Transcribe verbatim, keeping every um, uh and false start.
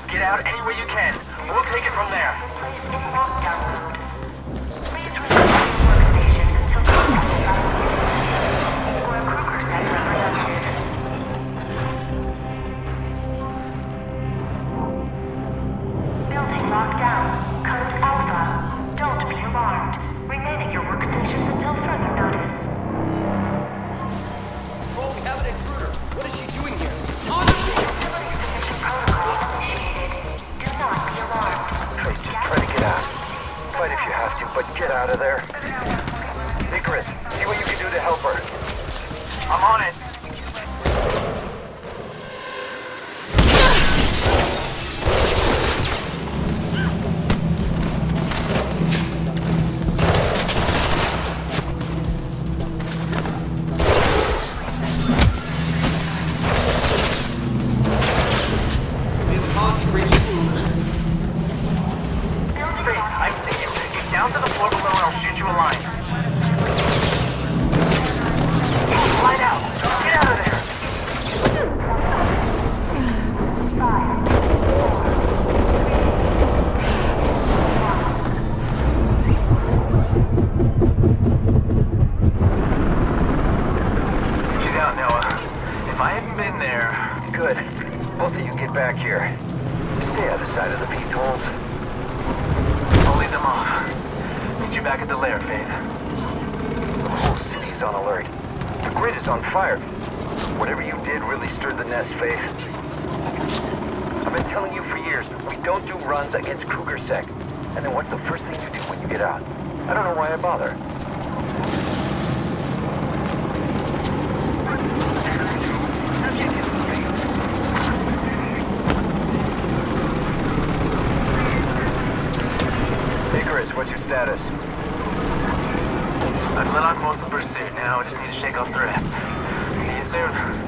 Get out any way you can. We'll take it from there. Place in lockdown mode. Please return to your workstation until contact is out. For a Kruger set representative. Building lockdown. Code Alpha. Don't be alarmed. Remain at your workstations until further notice. Oh, we have an intruder. What is she doing here? On the Facility position protocol initiated. Do not be alarmed. Hey, just try to get out. Fight if you have to, but get out of there. Icarus, see what you can do to help her. I'm on it. We have a policy breach. Faith, I see you. Get down to the floor below and I'll shoot you a line. Slide out. Get out of there. Five, four, She's out, Noah. If I hadn't been there... Good. Both of you get back here. Stay out of sight of the P-tools. I'll lead them off. Meet you back at the lair, Faith. The whole city's on alert. The grid is on fire. Whatever you did really stirred the nest, Faith. I've been telling you for years, we don't do runs against KrugerSec. And then what's the first thing you do when you get out? I don't know why I bother. Icarus, what's your status? I've let on most of the pursuit now. I just need to shake off the rest. See you soon.